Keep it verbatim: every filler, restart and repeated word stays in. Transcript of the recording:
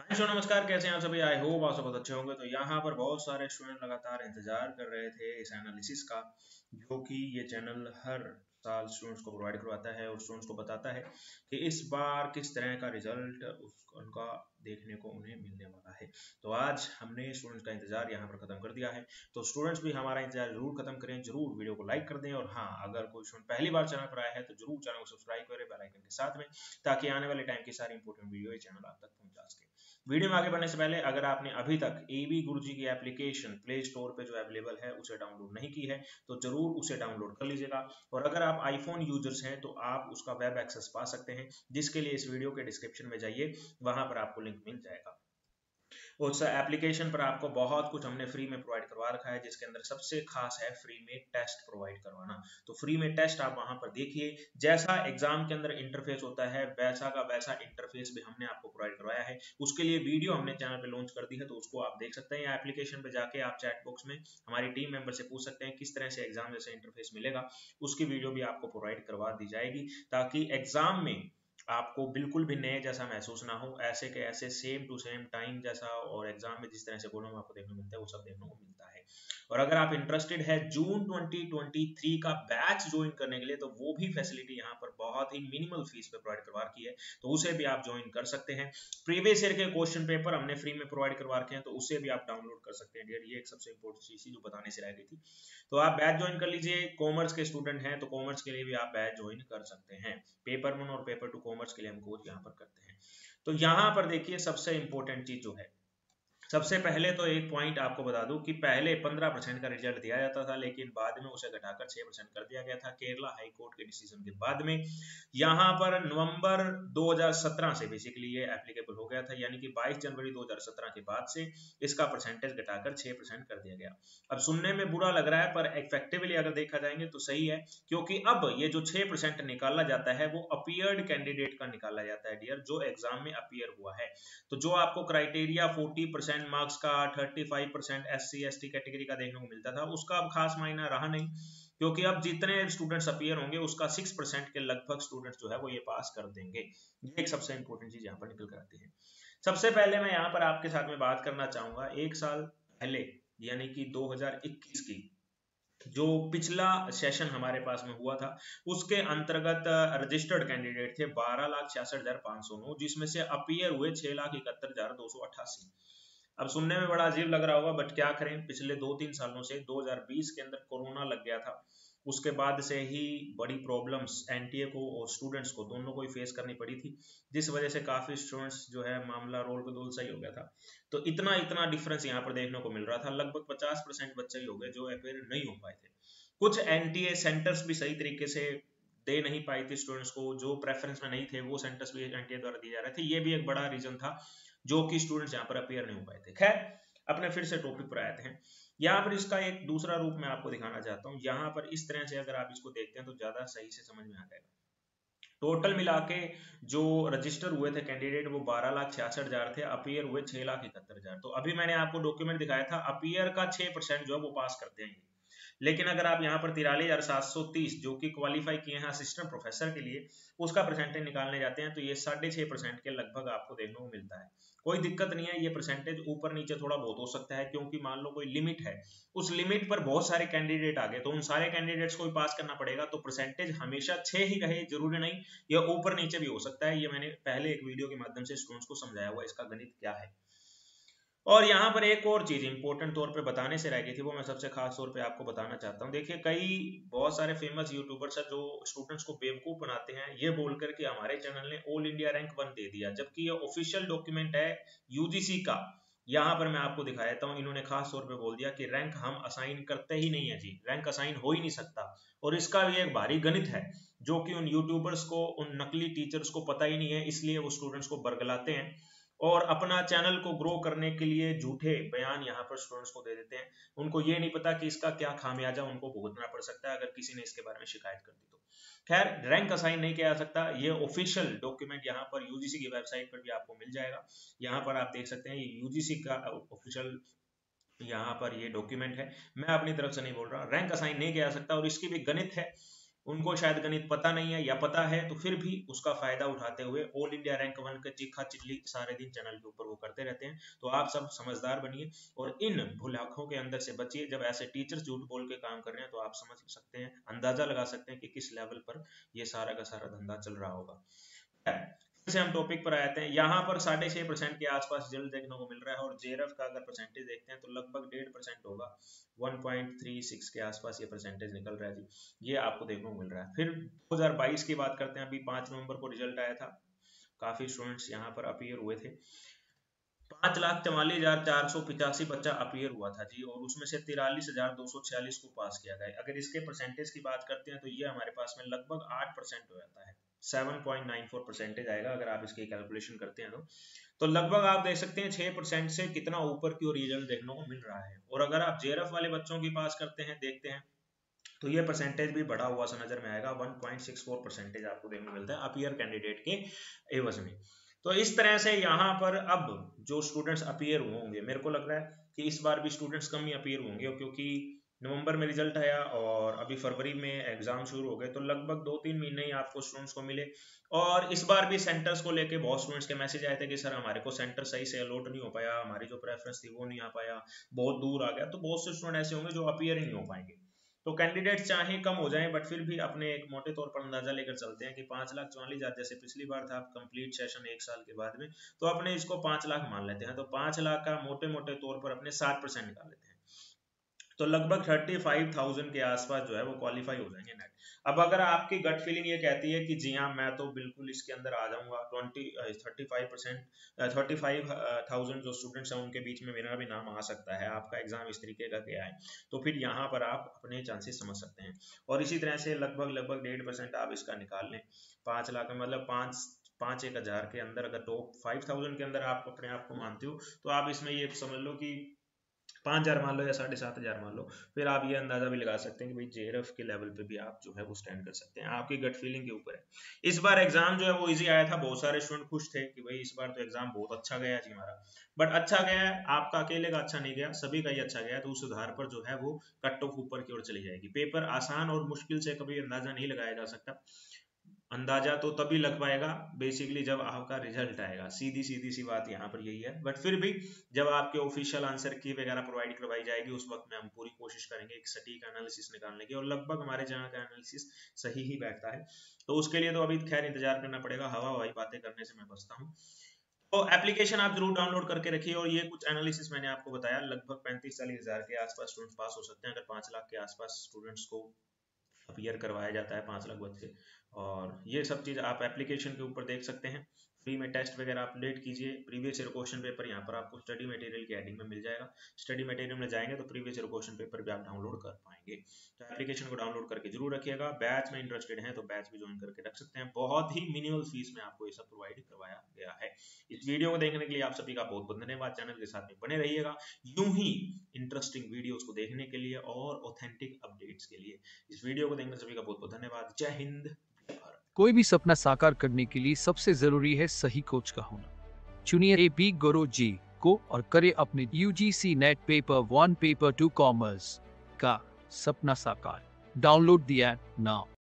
सो नमस्कार, कैसे हैं आप सभी। आई होप आप सब बहुत अच्छे होंगे। तो यहाँ पर बहुत सारे स्टूडेंट लगातार इंतजार कर रहे थे इस एनालिसिस का, जो कि ये चैनल हर साल स्टूडेंट्स को प्रोवाइड करवाता है और स्टूडेंट्स को बताता है कि इस बार किस तरह का रिजल्ट उनका देखने को उन्हें मिलने वाला है। तो आज हमने स्टूडेंट्स का इंतजार यहाँ पर खत्म कर दिया है। तो स्टूडेंट्स भी हमारा इंतजार जरूर खत्म करें, जरूर वीडियो को लाइक कर दें, और हाँ, अगर कोई स्टूडेंट पहली बार चैनल पर आया है तो जरूर चैनल को सब्सक्राइब करें बेल आइकन के साथ में, ताकि आने वाले टाइम की सारी इंपॉर्टेंट वीडियो ये चैनल आप तक पहुंचा सके। वीडियो में आगे बढ़ने से पहले अगर आपने अभी तक एबी गुरुजी की एप्लीकेशन प्ले स्टोर पे जो अवेलेबल है उसे डाउनलोड नहीं की है तो जरूर उसे डाउनलोड कर लीजिएगा। और अगर आप आईफोन यूजर्स हैं तो आप उसका वेब एक्सेस पा सकते हैं, जिसके लिए इस वीडियो के डिस्क्रिप्शन में जाइए, वहां पर आपको लिंक मिल जाएगा। उस एप्लीकेशन पर आपको बहुत कुछ हमने फ्री में प्रोवाइड करवा रखा है, जिसके अंदर सबसे खास है फ्री में टेस्ट प्रोवाइड करवाना। तो फ्री में टेस्ट आप वहां पर देखिए, जैसा एग्जाम के अंदर इंटरफेस होता है वैसा का वैसा इंटरफेस भी हमने आपको प्रोवाइड करवाया है। उसके लिए वीडियो हमने चैनल पे लॉन्च कर दी है, तो उसको आप देख सकते हैं, या एप्लीकेशन पे जाके आप चैट बॉक्स में हमारी टीम मेंबर से पूछ सकते हैं किस तरह से एग्जाम जैसे इंटरफेस मिलेगा। उसकी वीडियो भी आपको प्रोवाइड करवा दी जाएगी, ताकि एग्जाम में आपको बिल्कुल भी नए जैसा महसूस ना हो। ऐसे के ऐसे सेम टू सेम टाइम जैसा और एग्जाम में जिस तरह से बोर्डों में आपको देखने को मिलता है वो सब देखने को मिलता है। और अगर आप इंटरेस्टेड है जून ट्वेंटी ट्वेंटी थ्री का बैच ज्वाइन करने के लिए, तो वो भी फैसिलिटी यहाँ पर बहुत ही मिनिमल फीस पे प्रोवाइड करवा रखी है, तो उसे भी आप ज्वाइन कर सकते हैं। प्रीवियस ईयर के क्वेश्चन पेपर हमने फ्री में प्रोवाइड करवा रखे हैं, तो उसे भी आप डाउनलोड कर सकते हैं डियर। ये एक सबसे इंपॉर्टेंट चीज जो बताने से रह गई थी। तो आप बैच ज्वाइन कर लीजिए। कॉमर्स के स्टूडेंट हैं तो कॉमर्स के लिए भी आप बैच ज्वाइन कर सकते हैं। पेपर वन और पेपर टू कॉमर्स के लिए हम कोच यहाँ पर करते हैं। तो यहाँ पर देखिए, सबसे इंपॉर्टेंट चीज जो है, सबसे पहले तो एक पॉइंट आपको बता दूं कि पहले पंद्रह परसेंट का रिजल्ट दिया जाता था, लेकिन बाद में उसे घटाकर छह परसेंट कर दिया गया था केरला हाई कोर्ट के डिसीजन के बाद में। यहां पर नवंबर दो हज़ार सत्रह से बेसिकली ये एप्लीकेबल हो गया था, यानी कि बाईस जनवरी दो हज़ार सत्रह के बाद से इसका परसेंटेज घटाकर छह परसेंट कर दिया गया। अब सुनने में बुरा लग रहा है, पर इफेक्टिवली अगर देखा जाएंगे तो सही है, क्योंकि अब ये जो छह परसेंट निकाला जाता है वो अपीयर्ड कैंडिडेट का निकाला जाता है डियर, जो एग्जाम में अपीयर हुआ है। तो जो आपको क्राइटेरिया चालीस परसेंट मार्क्स का, पैंतीस परसेंट एससी एसटी कैटेगरी का देखने को मिलता था, उसका अब खास मायना रहा नहीं, क्योंकि अब जितने स्टूडेंट्स अपीयर होंगे उसका छह परसेंट के लगभग स्टूडेंट्स जो है वो ये पास कर देंगे। ये एक सबसे इंपॉर्टेंट चीज यहाँ पर निकल कर आती है। सबसे पहले मैं यहाँ पर आपके साथ में बात करना चाहूंगा एक साल पहले, यानी कि दो हज़ार इक्कीस की जो पिछला सेशन हमारे पास में हुआ था, उसके अंतर्गत रजिस्टर्ड कैंडिडेट थे बारह लाख छियासठ हजार पांच सौ नौ, जिसमें से अपीयर हुए छह लाख इकहत्तर हजार दो सौ अट्ठासी। अब सुनने में बड़ा अजीब लग रहा होगा, बट क्या करें, पिछले दो तीन सालों से दो हज़ार बीस के अंदर कोरोना लग गया था, उसके बाद से ही बड़ी प्रॉब्लम्स एनटीए को और स्टूडेंट्स को दोनों को ही फेस करनी पड़ी थी, जिस वजह से काफी स्टूडेंट्स जो है मामला रोल बदोल सही हो गया था। तो इतना इतना डिफरेंस यहाँ पर देखने को मिल रहा था, लगभग पचास परसेंट बच्चे ही हो गए जो अपेयर नहीं हो पाए थे। कुछ एनटीए सेंटर्स भी सही तरीके से दे नहीं पाई थी स्टूडेंट्स को, जो प्रेफरेंस में नहीं थे वो सेंटर्स भी एनटीए द्वारा दिए जा रहे थे। ये भी एक बड़ा रीजन था जो कि स्टूडेंट्स यहाँ पर अपीयर नहीं हो पाए थे। खैर, अपने फिर से टॉपिक पर आते हैं। यहाँ पर इसका एक दूसरा रूप मैं आपको दिखाना चाहता हूँ। यहाँ पर इस तरह से अगर आप इसको देखते हैं तो ज्यादा सही से समझ में आ जाएगा। टोटल मिला के जो रजिस्टर हुए थे कैंडिडेट वो बारह लाख छियासठ हजार थे, अपीयर हुए छह लाख इकहत्तर हजार। तो अभी मैंने आपको डॉक्यूमेंट दिखाया था, अपीयर का छह परसेंट जो है वो पास करते हैं, लेकिन अगर आप यहाँ पर तिरालीस हजार सात सौ तीस जो कि क्वालिफाई किए हैं असिस्टेंट प्रोफेसर के लिए, उसका परसेंटेज निकालने जाते हैं तो ये साढ़े छह परसेंट के लगभग आपको देखने को मिलता है। कोई दिक्कत नहीं है, ये परसेंटेज ऊपर नीचे थोड़ा बहुत हो सकता है, क्योंकि मान लो कोई लिमिट है, उस लिमिट पर बहुत सारे कैंडिडेट आ गए तो उन सारे कैंडिडेट्स को भी पास करना पड़ेगा, तो परसेंटेज हमेशा छह ही रहे जरूरी नहीं, या ऊपर नीचे भी हो सकता है। ये मैंने पहले एक वीडियो के माध्यम से स्टूडेंट्स को समझाया हुआ इसका गणित क्या है। और यहाँ पर एक और चीज इंपॉर्टेंट तौर पे बताने से रह गई थी, वो मैं सबसे खास तौर पे आपको बताना चाहता हूँ। देखिए, कई बहुत सारे फेमस यूट्यूबर्स हैं जो स्टूडेंट्स को बेवकूफ बनाते हैं ये बोलकर कि हमारे चैनल ने ऑल इंडिया रैंक वन दे दिया, जबकि ये ऑफिशियल डॉक्यूमेंट है यूजीसी का। यहाँ पर मैं आपको दिखा देता हूँ, इन्होंने खास तौर पे बोल दिया कि रैंक हम असाइन करते ही नहीं है जी, रैंक असाइन हो ही नहीं सकता। और इसका भी एक भारी गणित है जो कि उन यूट्यूबर्स को, उन नकली टीचर्स को पता ही नहीं है, इसलिए वो स्टूडेंट्स को बरगलाते हैं और अपना चैनल को ग्रो करने के लिए झूठे बयान यहाँ पर स्टूडेंट्स को दे देते हैं। उनको ये नहीं पता कि इसका क्या खामियाजा उनको भुगतना पड़ सकता है अगर किसी ने इसके बारे में शिकायत कर दी तो। खैर, रैंक असाइन नहीं किया जा सकता, ये ऑफिशियल डॉक्यूमेंट यहाँ पर यूजीसी की वेबसाइट पर भी आपको मिल जाएगा। यहाँ पर आप देख सकते हैं, ये यूजीसी का ऑफिशियल यहाँ पर ये डॉक्यूमेंट है, मैं अपनी तरफ से नहीं बोल रहा, रैंक असाइन नहीं किया जा सकता। और इसकी भी गणित है, उनको शायद गणित पता नहीं है या पता है तो फिर भी उसका फायदा उठाते हुए ऑल इंडिया रैंक वन का चिखा चिल्ली सारे दिन चैनल के ऊपर वो करते रहते हैं। तो आप सब समझदार बनिए और इन भुलाखों के अंदर से बचिए। जब ऐसे टीचर झूठ बोल के काम कर रहे हैं तो आप समझ सकते हैं, अंदाजा लगा सकते हैं कि किस लेवल पर ये सारा का सारा धंधा चल रहा होगा। फिर से हम टॉपिक पर आते हैं। यहाँ पर साढ़े छह परसेंट के आसपास रिजल्ट देखने को मिल रहा है और जेआरएफ का अगर परसेंटेज देखते हैं तो लगभग डेढ़ परसेंट होगा, वन पॉइंट थ्री सिक्स के आसपास ये परसेंटेज निकल रहा है जी, ये आपको देखने को मिल रहा है। फिर दो हज़ार बाईस की बात करते हैं, अभी पाँच नवंबर को रिजल्ट आया था, काफी स्टूडेंट्स यहाँ पर अपीयर हुए थे। पांच लाख चवालीस हजार चार सौ पिचासी बच्चा अपीयर हुआ था जी, और उसमें से तिरालीस हजार दो सौ छियालीस को पास किया गया। अगर इसके परसेंटेज की बात करते हैं तो ये हमारे पास में लगभग आठ परसेंट हो जाता है, seven point nine four percentage आएगा अगर आप इसकी कैलकुलेशन करते हैं तो तो लगभग आप देख सकते हैं छह परसेंट से कितना ऊपर की ओर रिजल्ट देखने को मिल रहा है। और अगर आप जेआरएफ वाले बच्चों की पास करते हैं देखते हैं तो ये परसेंटेज भी बढ़ा हुआ सा नजर में आएगा, one point six four percentage आपको देखने को मिलता है अपीयर कैंडिडेट के एवज में। तो इस तरह से यहाँ पर अब जो स्टूडेंट्स अपीयर होंगे, मेरे को लग रहा है कि इस बार भी स्टूडेंट्स कम ही अपीयर होंगे, क्योंकि नवंबर में रिजल्ट आया और अभी फरवरी में एग्जाम शुरू हो गए, तो लगभग दो तीन महीने ही आपको स्टूडेंट्स को मिले। और इस बार भी सेंटर्स को लेके बहुत स्टूडेंट्स के मैसेज आए थे कि सर हमारे को सेंटर सही से अलॉट नहीं हो पाया, हमारी जो प्रेफरेंस थी वो नहीं आ पाया, बहुत दूर आ गया। तो बहुत से स्टूडेंट ऐसे होंगे जो अपीयर ही नहीं हो पाएंगे। तो कैंडिडेट्स चाहे कम हो जाएं बट फिर भी अपने एक मोटे तौर पर अंदाजा लेकर चलते हैं कि पांच लाख चौवालीस हजार जैसे पिछली बार था कंप्लीट सेशन एक साल के बाद में, तो अपने इसको पांच लाख मान लेते हैं। तो पांच लाख का मोटे मोटे तौर पर अपने सात परसेंट निकाल लेते हैं, तो लगभग थर्टी फाइव थाउजेंड के आसपास जो है वो क्वालिफाई हो जाएंगे नेट। अब अगर आपकी गट फीलिंग ये कहती है कि जी हाँ मैं तो बिल्कुल इसके अंदर आ जाऊंगा, twenty thirty five percent thirty five thousand जो स्टूडेंट्स हैं उनके बीच में मेरा भी नाम आ सकता है, आपका एग्जाम इस तरीके का गया है, तो फिर यहाँ पर आप अपने चांसेस समझ सकते हैं। और इसी तरह से लगभग लगभग डेढ़ परसेंट आप इसका निकाल लें, पाँच लाख में मतलब पाँच पाँच एक हजार के अंदर अगर टॉप फाइव थाउजेंड के अंदर आप अपने आप को मानते हो तो आप इसमें ये समझ लो कि पाँच हजार मान लो या साढ़े सात हजार मान लो, फिर आप ये अंदाजा भी लगा सकते हैं कि भाई जेआरएफ के लेवल पे भी आप जो है वो स्टैंड कर सकते हैं, आपकी गट फीलिंग के ऊपर है। इस बार एग्जाम जो है वो इजी आया था, बहुत सारे स्टूडेंट खुश थे कि भाई इस बार तो एग्जाम बहुत अच्छा गया जी हमारा। बट अच्छा गया है, आपका अकेले का अच्छा नहीं गया, सभी का ही अच्छा गया, तो उस आधार पर जो है वो कट ऑफ ऊपर की ओर चली जाएगी। पेपर आसान और मुश्किल से कभी अंदाजा नहीं लगाया जा सकता, अंदाजा तो तभी लग पाएगा बेसिकली जब आपका रिजल्ट आएगा, सीधी सीधी सी बात यहाँ पर यही है। बट फिर भी जब आपके ऑफिशियल आंसर की वगैरह प्रोवाइड करवाई जाएगी उस वक्त में हम पूरी कोशिश करेंगे एक सटीक एनालिसिस निकालने की, और लगभग हमारे जहाँ का एनालिसिस सही ही बैठता है। तो उसके लिए तो अभी खैर इंतजार करना पड़ेगा, हवा हवाई बातें करने से मैं बचता हूँ। तो एप्लीकेशन आप जरूर डाउनलोड करके रखिए, और ये कुछ एनालिसिस मैंने आपको बताया, लगभग पैंतीस चालीस हजार के आसपास स्टूडेंट्स पास हो सकते हैं अगर पांच लाख के आसपास स्टूडेंट्स को अपीयर करवाया जाता है, पाँच लाख बच्चे। और ये सब चीज़ आप एप्लीकेशन के ऊपर देख सकते हैं, फ्री में टेस्ट वगैरह आप अपडेट कीजिए। प्रीवियस ईयर क्वेश्चन पेपर यहाँ पर आपको स्टडी मटेरियल की हेडिंग में मिल जाएगा, स्टडी मटेरियल में जाएंगे तो प्रीवियस ईयर क्वेश्चन पेपर भी आप डाउनलोड कर पाएंगे। तो एप्लीकेशन को डाउनलोड करके जरूर रखिएगा। बैच में इंटरेस्टेड हैं तो बैच भी ज्वाइन करके रख सकते हैं, बहुत ही मिनिमल फीस में आपको ये सब प्रोवाइड करवाया गया है। इस वीडियो को देखने के लिए आप सभी का बहुत बहुत धन्यवाद, चैनल के साथ में बने रहिएगा यूं ही इंटरेस्टिंग वीडियोस को देखने के लिए और ऑथेंटिक अपडेट्स के लिए। इस वीडियो को देखने सभी का बहुत बहुत धन्यवाद। जय हिंद। कोई भी सपना साकार करने के लिए सबसे जरूरी है सही कोच का होना। चुनिए ए बी गुरु जी को और करे अपने UGC NET paper one paper two commerce का सपना साकार। Download the app now.